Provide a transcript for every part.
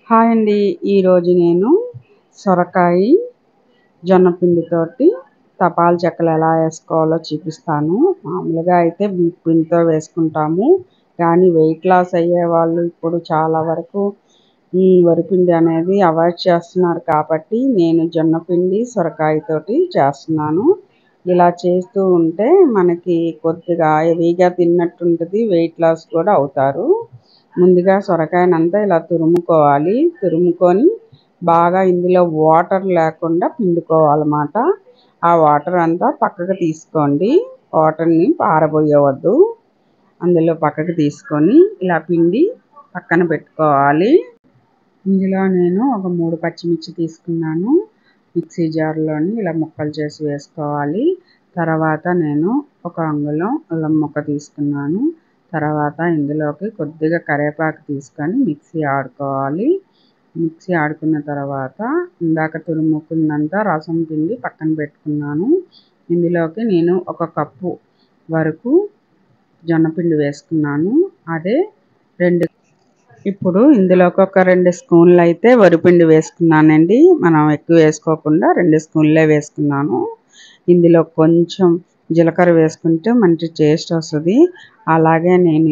Hi అండి. ఈరోజు నేను సొరకాయ జొన్న పిండితోటి తపాలు చెక్కలు ఎలా వేసుకోవాలో చూపిస్తాను. మామూలుగా అయితే బియ్యం పిండితో వేసుకుంటాము, కానీ వెయిట్ లాస్ అయ్యే వాళ్ళు ఇప్పుడు చాలా వరకు వరిపిండి అనేది అవాయిడ్ చేస్తున్నారు. కాబట్టి నేను జొన్న పిండి సొరకాయతోటి చేస్తున్నాను. ఇలా చేస్తూ ఉంటే మనకి కొద్దిగా హెవీగా తిన్నట్టు ఉంటుంది, వెయిట్ లాస్ కూడా అవుతారు. ముందుగా సొరకాయనంతా ఇలా తురుముకోవాలి. తురుముకొని బాగా ఇందులో వాటర్ లేకుండా పిండుకోవాలన్నమాట. ఆ వాటర్ అంతా పక్కకు తీసుకోండి. వాటర్ని పారబోయవద్దు. అందులో పక్కకు తీసుకొని ఇలా పిండి పక్కన పెట్టుకోవాలి. ఇందులో నేను ఒక 3 పచ్చిమిర్చి తీసుకున్నాను. మిక్సీ జార్లోని ఇలా ముక్కలు చేసి వేసుకోవాలి. తర్వాత నేను ఒక అంగుళం అల్లం ముక్క తీసుకున్నాను. తర్వాత ఇందులోకి కొద్దిగా కరివేపాకు తీసుకొని మిక్సీ ఆడుకోవాలి. మిక్సీ ఆడుకున్న తర్వాత ఇందాక తురుముకున్నంత రసం పిండి పక్కన పెట్టుకున్నాను. ఇందులోకి నేను 1 కప్పు వరకు జొన్నపిండి వేసుకున్నాను. అదే 2 ఇప్పుడు ఇందులోకి ఒక 2 స్పూన్లు అయితే వరిపిండి వేసుకున్నానండి. మనం ఎక్కువ వేసుకోకుండా 2 స్పూన్లే వేసుకున్నాను. ఇందులో కొంచెం జీలకర్ర వేసుకుంటే మంచి టేస్ట్ వస్తుంది. అలాగే నేను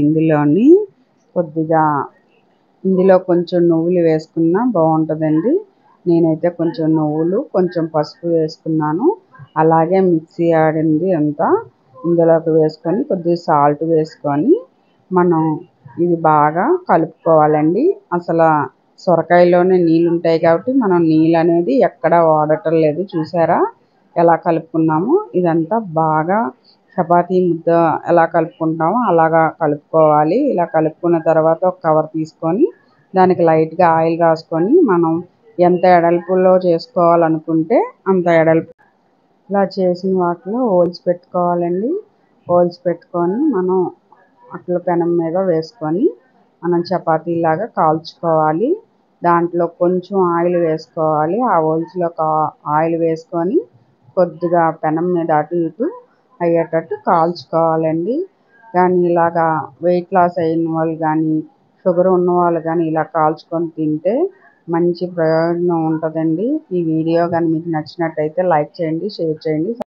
ఇందులో కొంచెం నువ్వులు వేసుకున్నా బాగుంటుందండి. నేనైతే కొంచెం నువ్వులు, కొంచెం పసుపు వేసుకున్నాను. అలాగే మిక్సీ ఆడింది అంతా ఇందులోకి వేసుకొని కొద్దిగా సాల్ట్ వేసుకొని మనం ఇది బాగా కలుపుకోవాలండి. అసలు సొరకాయలోనే నీళ్ళు ఉంటాయి కాబట్టి మనం నీళ్ళు అనేది ఎక్కడ వాడటం లేదు. చూసారా ఎలా కలుపుకున్నామో? ఇదంతా బాగా చపాతీ ముద్ద ఎలా కలుపుకుంటామో అలాగా కలుపుకోవాలి. ఇలా కలుపుకున్న తర్వాత ఒక కవర్ తీసుకొని దానికి లైట్గా ఆయిల్ రాసుకొని మనం ఎంత ఎడల్పులో చేసుకోవాలనుకుంటే అంత ఎడల్పు ఇలా చేసిన వాటిలో హోల్స్ పెట్టుకోవాలండి. హోల్స్ పెట్టుకొని మనం అట్ల పెనం మీద వేసుకొని మనం చపాతీలాగా కాల్చుకోవాలి. దాంట్లో కొంచెం ఆయిల్ వేసుకోవాలి. ఆ హోల్స్లో ఆయిల్ వేసుకొని కొద్దిగా పెనం మీద అటు ఇటు అయ్యేటట్టు కాల్చుకోవాలండి. కానీ ఇలాగా వెయిట్ లాస్ అయిన వాళ్ళు కానీ, షుగర్ ఉన్నవాళ్ళు కానీ ఇలా కాల్చుకొని తింటే మంచి ప్రయోజనం ఉంటుందండి. ఈ వీడియో కానీ మీకు నచ్చినట్టయితే లైక్ చేయండి, షేర్ చేయండి.